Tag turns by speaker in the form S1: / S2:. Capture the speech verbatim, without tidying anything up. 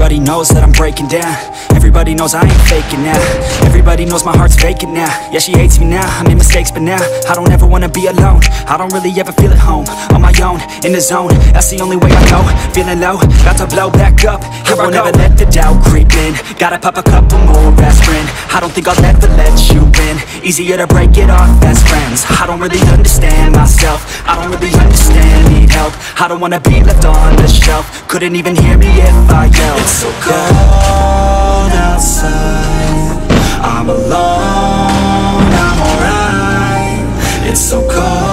S1: Everybody knows that I'm breaking down. Everybody knows I ain't faking now. Everybody knows my heart's vacant now. Yeah, she hates me now, I made mistakes but now I don't ever wanna be alone. I don't really ever feel at home. On my own, in the zone, that's the only way I know. Feeling low, about to blow back up. Here I won't ever let the doubt creep in. Gotta pop a couple more aspirin. I don't think I'll ever let you in. Easier to break it off best friends. I don't really understand myself. I don't really understand, need help. I don't wanna be left on the shelf. Couldn't even hear me if I yelled.
S2: It's so cold outside, I'm alone, I'm alright. It's so cold